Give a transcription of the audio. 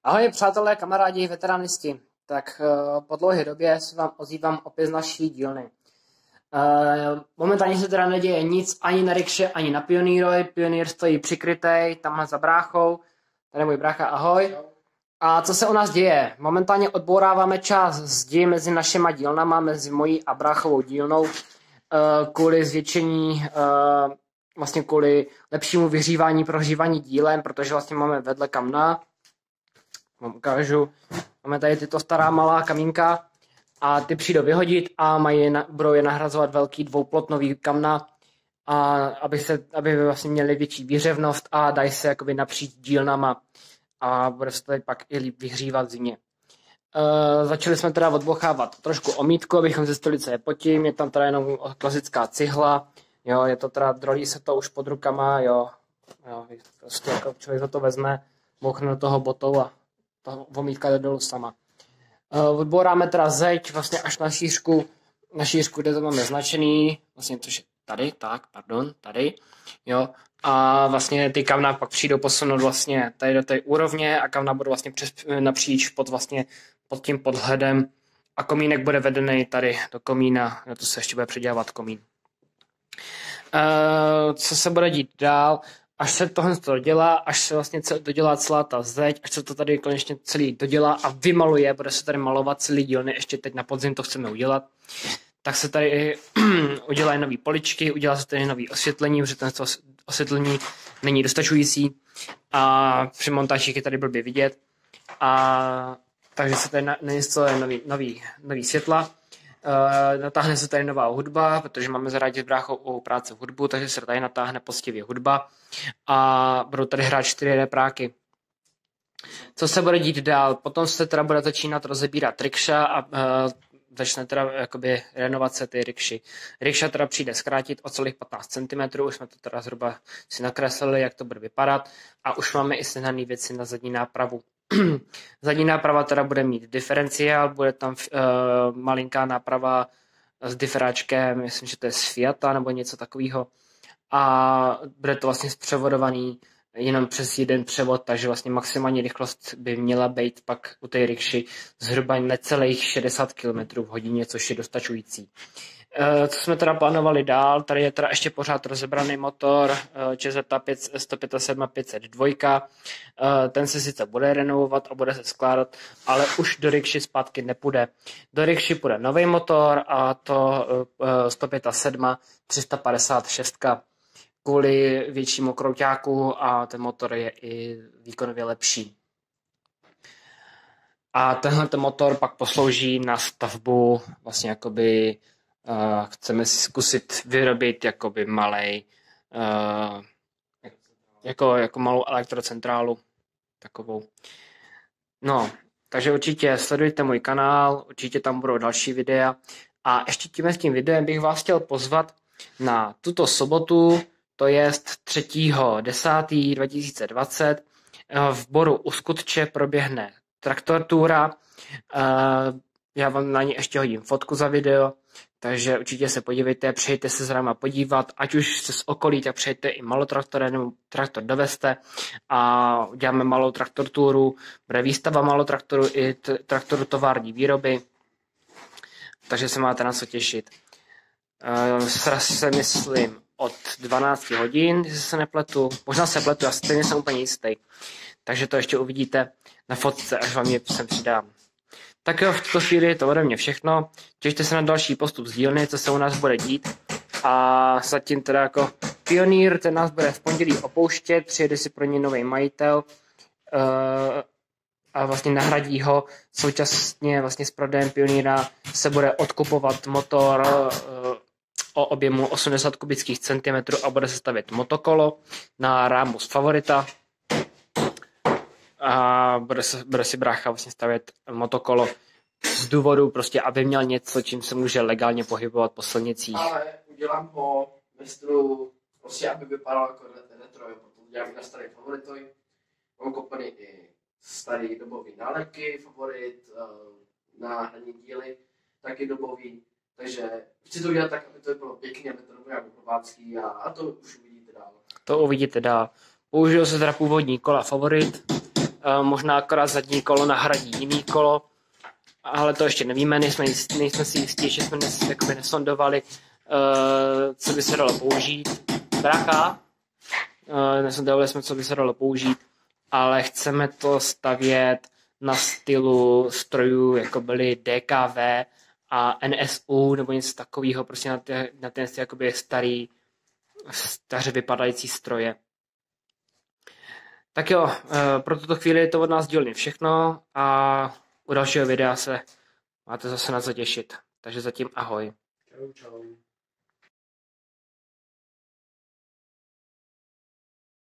Ahoj přátelé, kamarádi, veteránisti. Tak po dlouhé době se vám ozývám opět z naší dílny. Momentálně se teda neděje nic ani na rikše, ani na pionýrovi. Pionýr stojí přikrytej, tamhle za bráchou. Tady je můj brácha, ahoj. A co se u nás děje? Momentálně odbouráváme část zdi mezi našima dílnama, mezi mojí a bráchovou dílnou, kvůli zvětšení, vlastně kvůli lepšímu vyhřívání, prohřívání dílem, protože vlastně máme vedle kamna. Vám ukážu. Máme tady tyto stará malá kamínka a ty přijdou vyhodit a budou je nahrazovat velký dvouplotnový kamna, a aby vlastně měli větší výhřevnost a dají se jakoby napříč dílnama a bude se tady pak i líp vyhřívat v zimě. Začali jsme teda odbochávat trošku omítku, abychom zjistili, co je pod tím. Je tam teda jenom klasická cihla, jo, je to teda, drolí se to už pod rukama, jo, prostě jako člověk za to vezme, bouchne do toho botou a ta omítka jde dolů sama. Odbouráme teda zeď vlastně až na šířku, kde to máme značený, vlastně což je tady, tady, jo. A vlastně ty kamna pak přijdou posunout vlastně tady do té úrovně a kamna budou vlastně napříč pod tím podhledem a komínek bude vedený tady do komína, na to se ještě bude předělávat komín. Co se bude dít dál? Až se tohle dodělá, až se vlastně dodělá celá ta zeď, až se to tady konečně celý dodělá a vymaluje, bude se tady malovat celý dílny, ještě teď na podzim to chceme udělat, tak se tady udělají nové poličky, udělá se tady nové osvětlení, protože ten osvětlení není dostačující a při montáži je tady blbě vidět. Takže se tady nainstaluje nový světla. Natáhne se tady nová hudba, protože máme zaradit s bráchou u práce v hudbu, takže se tady natáhne poctivě hudba a budou tady hrát 4 repráky. Co se bude dít dál? Potom se teda bude začínat rozebírat rikša a začne teda jakoby renovace ty rikši. Rikša teda přijde zkrátit o celých 15 cm, už jsme to teda zhruba si nakreslili, jak to bude vypadat a už máme i sehnané věci na zadní nápravu. Zadní náprava teda bude mít diferenciál, bude tam malinká náprava s diferáčkem, myslím, že to je z Fiata nebo něco takového. A bude to vlastně zpřevodovaný jenom přes jeden převod, takže vlastně maximální rychlost by měla být pak u té rikši zhruba necelých 60 km v hodině, což je dostačující. Co jsme teda plánovali dál, tady je teda ještě pořád rozebraný motor ČZ 175 502. Ten se sice bude renovovat a bude se skládat, ale už do rikši zpátky nepůjde. Do rikši půjde nový motor a to 175 356 kvůli většímu krouťáku a ten motor je i výkonově lepší. A tenhle motor pak poslouží na stavbu vlastně jakoby chceme si zkusit vyrobit jakoby malej, jako malou elektrocentrálu takovou. No, takže určitě sledujte můj kanál, určitě tam budou další videa a ještě s tím videem bych vás chtěl pozvat na tuto sobotu, to je 3.10.2020 v Boru u Skutče proběhne traktor túra. Já vám na ní ještě hodím fotku za video, takže určitě se podívejte, přijďte se s náma podívat, ať už se z okolí, tak přijďte i malotraktorem nebo traktor dovezte a uděláme malou traktor túru, bude výstava malotraktoru i traktoru tovární výroby, takže se máte na co těšit. Se myslím od 12 hodin, jestli se nepletu, možná se pletu, já stejně jsem úplně jistý, takže to ještě uvidíte na fotce, až vám je sem přidám. Tak jo, v tuto chvíli je to ode mě všechno. Těšte se na další postup z dílny, co se u nás bude dít. A zatím teda jako pionýr, ten nás bude v pondělí opouštět, přijede si pro něj nový majitel a vlastně nahradí ho. Současně vlastně s prodejem pionýra se bude odkupovat motor o objemu 80 kubických centimetrů a bude se stavět motokolo na rámu z Favorita. A bude si brácha vlastně stavět motokolo z důvodu prostě, aby měl něco, čím se může legálně pohybovat po silnicích. Ale udělám ho mistru, prostě aby vypadal jako retro, protože udělám na starý Favoritoj. Mám kopaný i starý dobový nálepky, Favorit, na hraní díly, taky dobový. Takže chci to udělat tak, aby to bylo pěkně, aby to bylo jako provádský a to už uvidíte dál. To uvidíte dál. Použil se teda původní kola Favorit, možná akorát zadní kolo nahradí jiný kolo, ale to ještě nevíme, nejsme si jistí, že jsme jakoby nesondovali, co by se dalo použít. Brácha, nesondovali jsme, co by se dalo použít, ale chceme to stavět na stylu strojů, jako byly DKV a NSU, nebo něco takového, prostě na ten jakoby staře vypadající stroje. Tak jo, pro tuto chvíli je to od nás dílny všechno a u dalšího videa se máte zase na co těšit. Takže zatím ahoj. Čau, čau.